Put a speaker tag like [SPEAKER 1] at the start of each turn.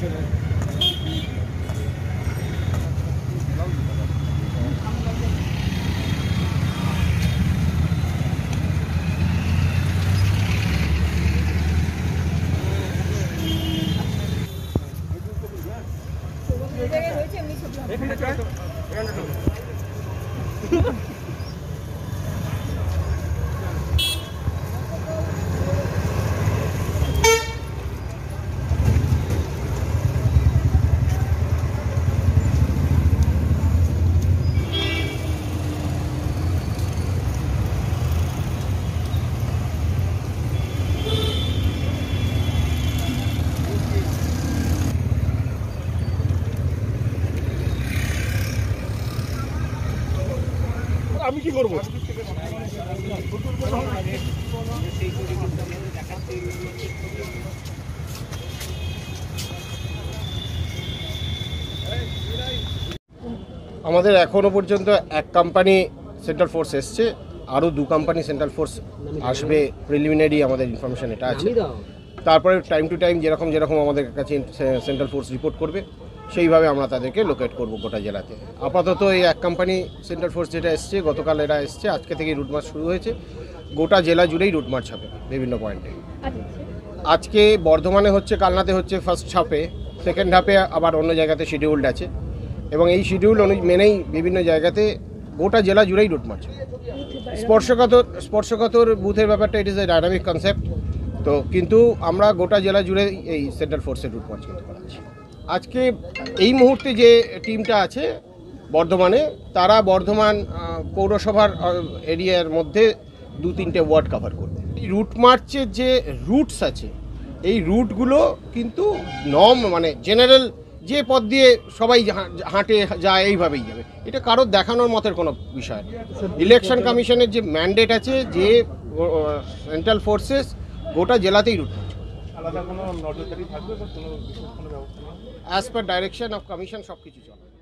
[SPEAKER 1] আমি কি করব? আমাদের এখনো পর্যন্ত এক কোম্পানি সেন্ট্রাল ফোর্স এসছে, আরও 2 কোম্পানি সেন্ট্রাল ফোর্স আসবে, প্রিলিমিনারি আমাদের ইনফরমেশন এটা আছে। তারপরে টাইম টু টাইম যেরকম আমাদের কাছে সেন্ট্রাল ফোর্স রিপোর্ট করবে সেইভাবে আমরা তাদেরকে লোকেট করব গোটা জেলাতে। আপাতত এই এক কোম্পানি সেন্ট্রাল ফোর্স যেটা এসছে, গতকাল এরা এসছে, আজকে থেকে রুট মার্চ শুরু হয়েছে। গোটা জেলা জুড়েই রুট মার্চ হবে বিভিন্ন পয়েন্টে। আজকে বর্ধমানে হচ্ছে, কালনাতে হচ্ছে ফার্স্ট হাফে, সেকেন্ড হাফে আবার অন্য জায়গাতে শিডিউলড আছে এবং এই শিডিউল মেনেই বিভিন্ন জায়গাতে গোটা জেলা জুড়েই রুট মার্চ। স্পর্শকাতর বুথের ব্যাপারটা it is a dynamic concept, তো কিন্তু আমরা গোটা জেলা জুড়ে এই সেন্ট্রাল ফোর্সের রুট মার্চ করতে পারছি। আজকে এই মুহূর্তে যে টিমটা আছে বর্ধমানে, তারা বর্ধমান পৌরসভার এরিয়ার মধ্যে 2-3টে ওয়ার্ড কভার করবে। এই রুট মার্চের যে রুটস আছে, এই রুটগুলো কিন্তু মানে জেনারেল যে পথ দিয়ে সবাই হাঁটে যায় এইভাবেই যাবে, এটা কারোর দেখানোর মতের কোনো বিষয় না। ইলেকশন কমিশনের যে ম্যান্ডেট আছে যে সেন্ট্রাল ফোর্সেস গোটা জেলাতেই রুট মার্চ, আলাদা কোনো নজরদারি থাকবে বা কোনো বিশেষ কোনো ব্যবস্থা, as per direction of commission সব কিছু চলে।